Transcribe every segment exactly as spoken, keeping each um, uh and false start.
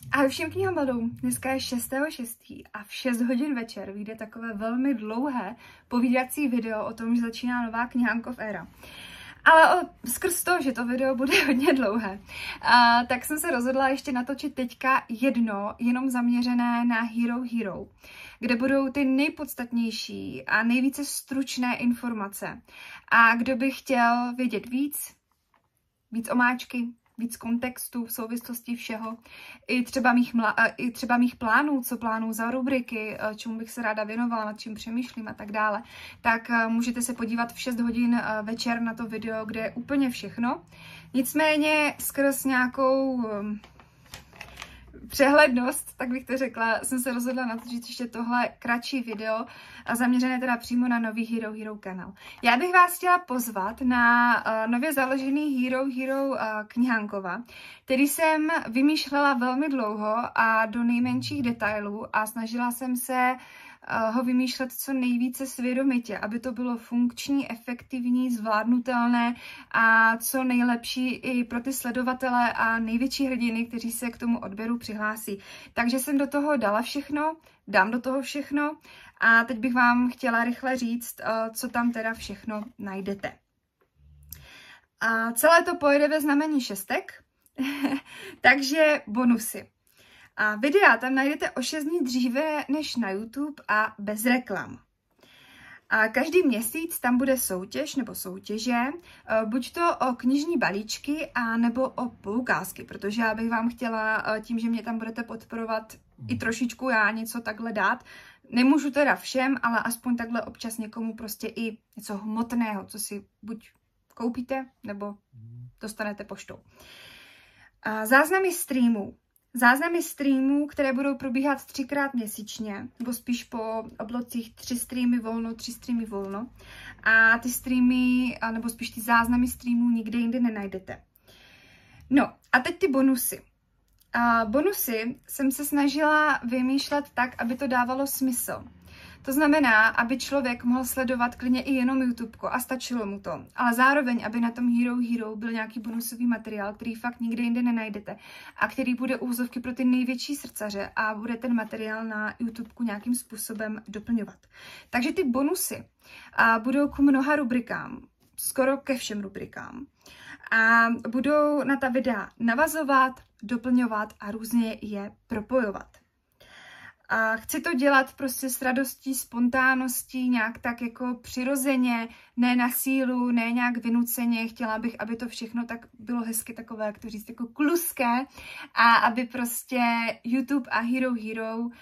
Ahoj všem knihomilům, dneska je šestého šestého a v šest hodin večer vyjde takové velmi dlouhé povídací video o tom, že začíná nová knihánkov éra. Ale o, skrz to, že to video bude hodně dlouhé, a, tak jsem se rozhodla ještě natočit teďka jedno, jenom zaměřené na Hero Hero, kde budou ty nejpodstatnější a nejvíce stručné informace. A kdo by chtěl vědět víc, víc omáčky, víc kontextu v souvislosti všeho, i třeba mých, mla, i třeba mých plánů, co plánuju za rubriky, čemu bych se ráda věnovala, nad čím přemýšlím a tak dále, tak můžete se podívat v šest hodin večer na to video, kde je úplně všechno. Nicméně skrz nějakou přehlednost, tak bych to řekla, jsem se rozhodla natočit ještě tohle kratší video a zaměřené teda přímo na nový Hero Hero kanál. Já bych vás chtěla pozvat na uh, nově založený Hero Hero uh, knihánkova, který jsem vymýšlela velmi dlouho a do nejmenších detailů a snažila jsem se ho vymýšlet co nejvíce svědomitě, aby to bylo funkční, efektivní, zvládnutelné a co nejlepší i pro ty sledovatele a největší hrdiny, kteří se k tomu odběru přihlásí. Takže jsem do toho dala všechno, dám do toho všechno a teď bych vám chtěla rychle říct, co tam teda všechno najdete. A celé to pojede ve znamení šestek, takže bonusy. A videa tam najdete o šest dní dříve než na YouTube a bez reklam. A každý měsíc tam bude soutěž nebo soutěže, buď to o knižní balíčky a nebo o poukázky, protože já bych vám chtěla tím, že mě tam budete podporovat i trošičku já něco takhle dát. Nemůžu teda všem, ale aspoň takhle občas někomu prostě i něco hmotného, co si buď koupíte nebo dostanete poštou. A záznamy streamů. Záznamy streamů, které budou probíhat třikrát měsíčně, nebo spíš po oblocích tři streamy volno, tři streamy volno. A ty streamy, nebo spíš ty záznamy streamů nikde jinde nenajdete. No a teď ty bonusy. A bonusy jsem se snažila vymýšlet tak, aby to dávalo smysl. To znamená, aby člověk mohl sledovat klidně i jenom YouTubeko a stačilo mu to. Ale zároveň, aby na tom Hero Hero byl nějaký bonusový materiál, který fakt nikde jinde nenajdete a který bude úvozovky pro ty největší srdcaře a bude ten materiál na YouTubeku nějakým způsobem doplňovat. Takže ty bonusy a budou k mnoha rubrikám, skoro ke všem rubrikám. A budou na ta videa navazovat, doplňovat a různě je propojovat. A chci to dělat prostě s radostí, spontánností, nějak tak jako přirozeně, ne na sílu, ne nějak vynuceně. Chtěla bych, aby to všechno tak bylo hezky takové, jak to říct, jako kluské a aby prostě YouTube a Hero Hero uh,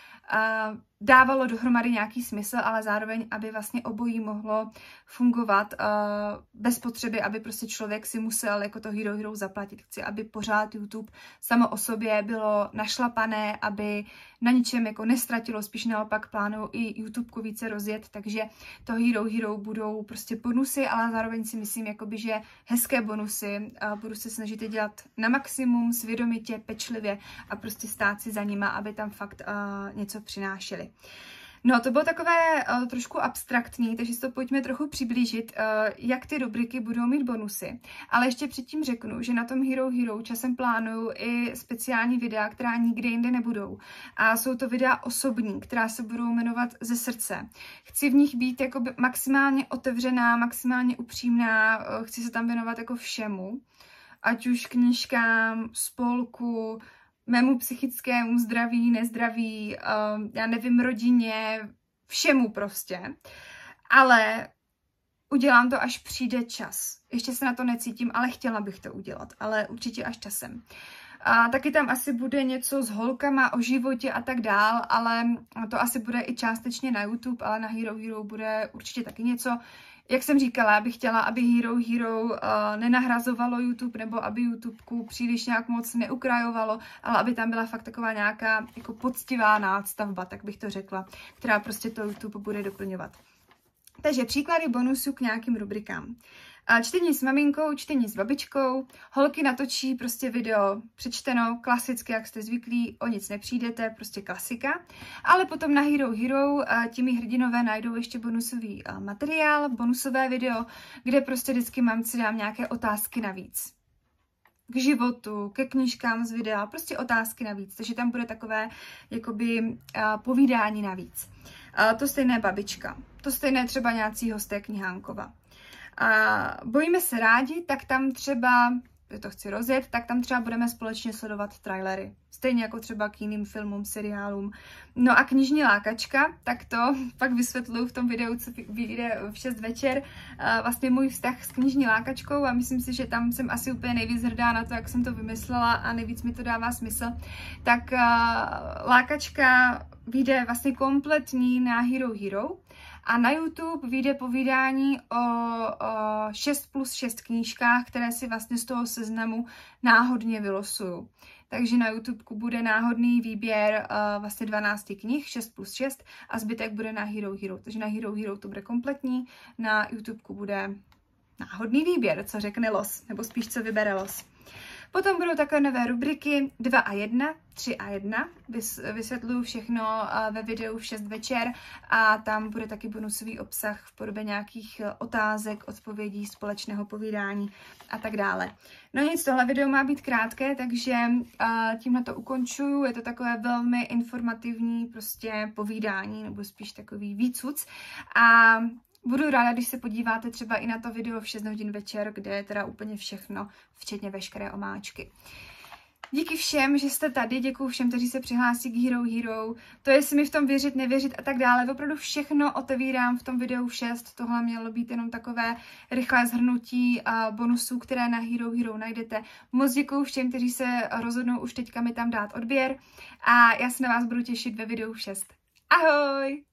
dávalo dohromady nějaký smysl, ale zároveň, aby vlastně obojí mohlo fungovat uh, bez potřeby, aby prostě člověk si musel jako to Hero Hero zaplatit. Chci, aby pořád YouTube samo o sobě bylo našlapané, aby na ničem jako nestratilo, spíš naopak plánuju i YouTubeku více rozjet, takže to Hero Hero budou prostě bonusy, ale zároveň si myslím, jakoby, že hezké bonusy a budu se snažit je dělat na maximum, svědomitě, pečlivě a prostě stát si za nima, aby tam fakt uh, něco přinášeli. No, to bylo takové uh, trošku abstraktní, takže si to pojďme trochu přiblížit, uh, jak ty rubriky budou mít bonusy. Ale ještě předtím řeknu, že na tom Hero Hero časem plánuju i speciální videa, která nikde jinde nebudou. A jsou to videa osobní, která se budou jmenovat ze srdce. Chci v nich být jako maximálně otevřená, maximálně upřímná, uh, chci se tam věnovat jako všemu. Ať už knížkám, spolku, mému psychickému zdraví, nezdraví, uh, já nevím, rodině, všemu prostě. Ale udělám to, až přijde čas. Ještě se na to necítím, ale chtěla bych to udělat, ale určitě až časem. A taky tam asi bude něco s holkama, o životě a tak dál, ale to asi bude i částečně na YouTube, ale na Hero Hero bude určitě taky něco. Jak jsem říkala, já bych chtěla, aby Hero Hero uh, nenahrazovalo YouTube, nebo aby YouTubeku příliš nějak moc neukrajovalo, ale aby tam byla fakt taková nějaká jako poctivá nástavba, tak bych to řekla, která prostě to YouTube bude doplňovat. Takže příklady bonusů k nějakým rubrikám. Čtení s maminkou, čtení s babičkou, holky natočí prostě video přečteno, klasicky, jak jste zvyklí, o nic nepřijdete, prostě klasika. Ale potom na Hero Hero těmi hrdinové najdou ještě bonusový materiál, bonusové video, kde prostě vždycky mamci dám nějaké otázky navíc. k životu, ke knížkám z videa, prostě otázky navíc, takže tam bude takové jakoby uh, povídání navíc. Uh, to stejné babička, to stejné třeba nějací hosté knihánkova. Uh, bojíme se rádi, tak tam třeba, že to chci rozjet, tak tam třeba budeme společně sledovat trailery. Stejně jako třeba k jiným filmům, seriálům. No a knižní lákačka, tak to pak vysvětluju v tom videu, co vyjde v šest večer, vlastně můj vztah s knižní lákačkou a myslím si, že tam jsem asi úplně nejvíc hrdá na to, jak jsem to vymyslela a nejvíc mi to dává smysl. Tak lákačka vyjde vlastně kompletní na Hero Hero a na YouTube vyjde povídání o, o šest plus šest knížkách, které si vlastně z toho seznamu náhodně vylosuju. Takže na YouTube bude náhodný výběr uh, vlastně dvanáct knih, šest plus šest a zbytek bude na Hero Hero. Takže na Hero Hero to bude kompletní, na YouTube bude náhodný výběr, co řekne los, nebo spíš co vybere los. Potom budou takové nové rubriky dva a jedna, tři a jedna. Vysvětluju všechno ve videu v šest večer a tam bude taky bonusový obsah v podobě nějakých otázek, odpovědí, společného povídání a tak dále. No nic, tohle video má být krátké, takže tímhle to ukončuju. Je to takové velmi informativní prostě povídání, nebo spíš takový výcuc. A budu ráda, když se podíváte třeba i na to video v šest hodin večer, kde je teda úplně všechno, včetně veškeré omáčky. Díky všem, že jste tady, děkuji všem, kteří se přihlásí k Hero Hero. To jestli mi v tom věřit, nevěřit a tak dále. Opravdu všechno otevírám v tom videu v šest. Tohle mělo být jenom takové rychlé shrnutí a bonusů, které na Hero Hero najdete. Moc děkuji všem, kteří se rozhodnou už teďka mi tam dát odběr. A já se na vás budu těšit ve videu v šest. Ahoj!